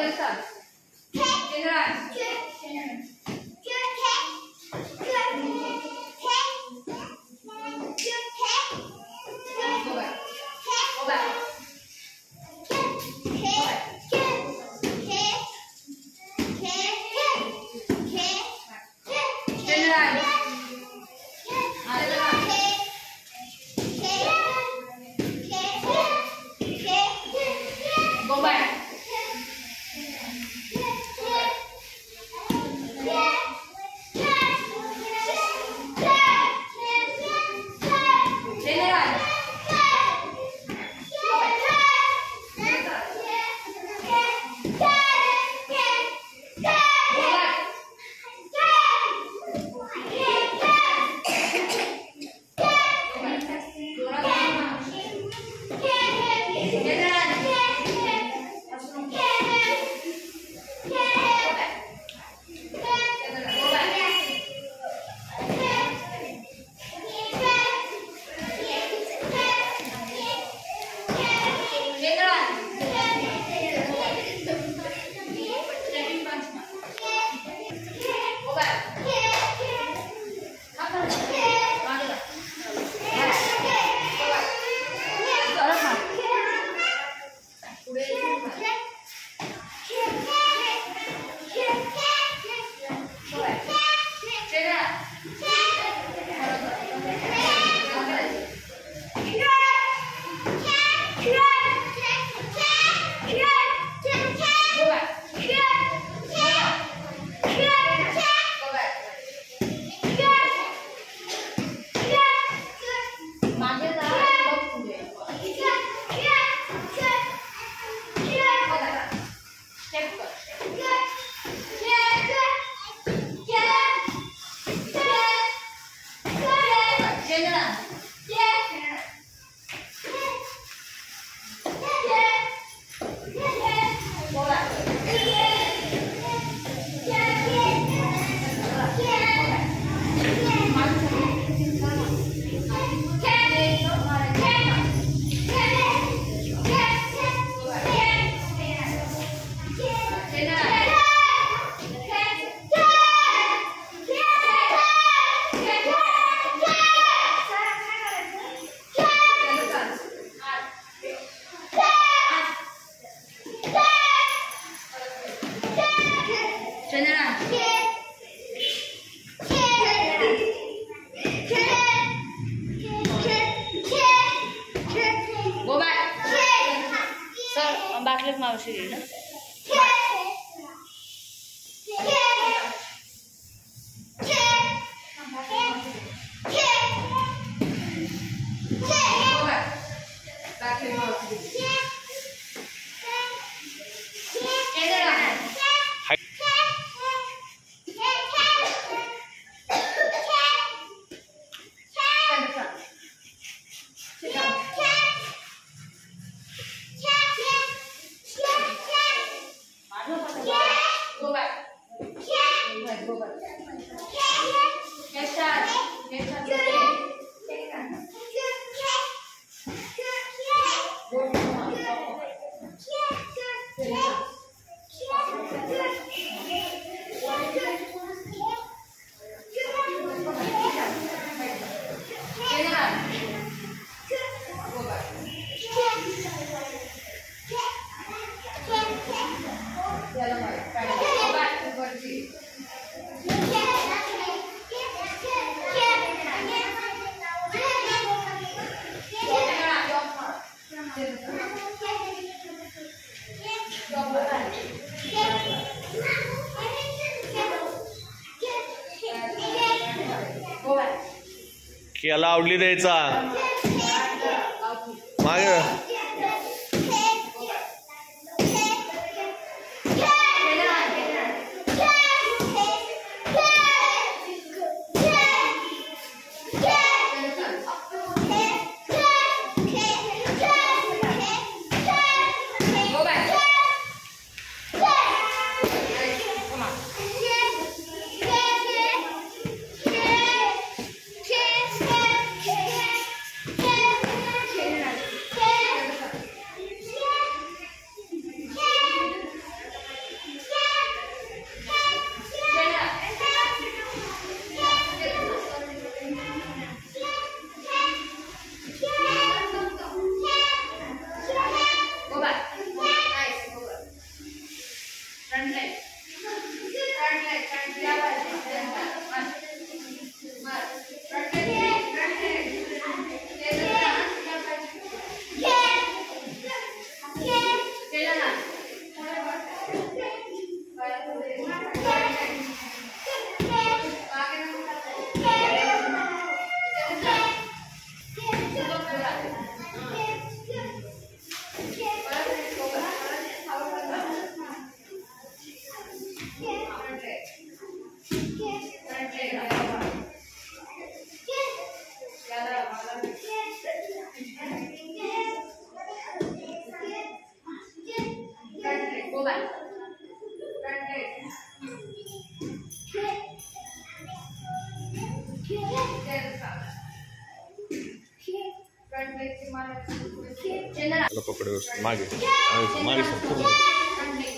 Bartlett मावशी ना याला आवडली द्यायचा मागे back. Front leg. Front leg से मारो. चंद्रा. चलो पकड़ो मागे मागे सब Front leg.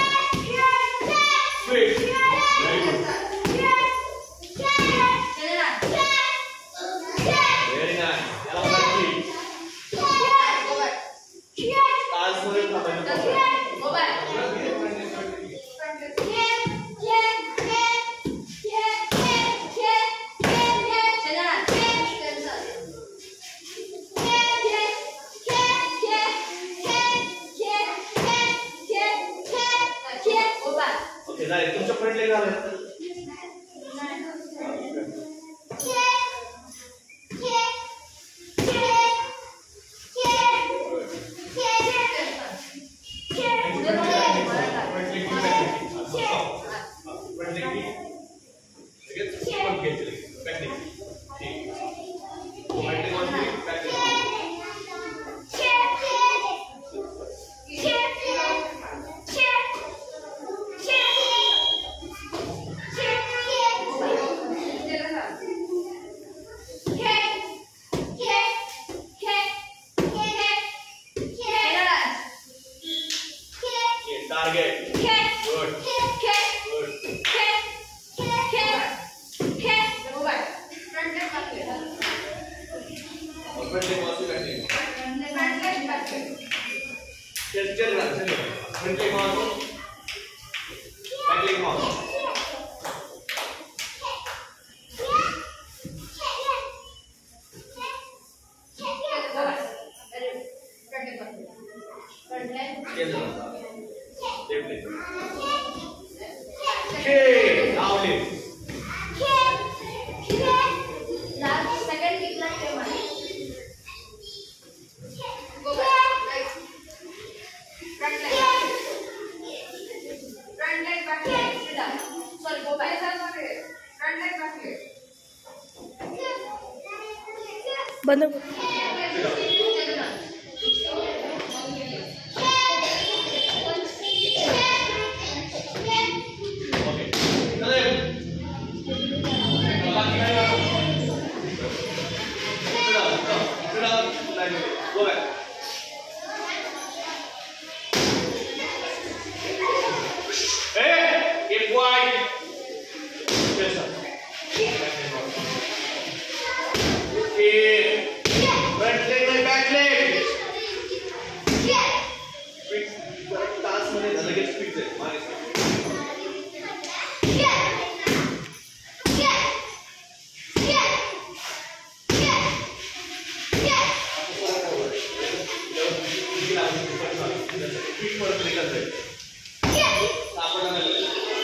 Straight very good Chandra. Very nice चलो बाकी ताल पूरे खबर Go back. ओके झाले तुमच्या फ्रंट लेग झाले Target. Good. Good. Go back. Front leg back leg. और front leg mouse continue Front leg back leg. चल रहा चलिए front leg mouse back leg mouse Front leg. चल रहा left leg okay now lift Last second kick like a man. Go back. Right. Front leg. Front leg back leg. Sit up. Sorry, go back. Front leg back leg. बंद okay चले Go back. Hey, keep wide. Yes, sir. Okay. Front leg and back leg. Speed. Task मध्ये लगेच speed आहे. मागे sir. Speed परत निघत आहे. सापडा नाही.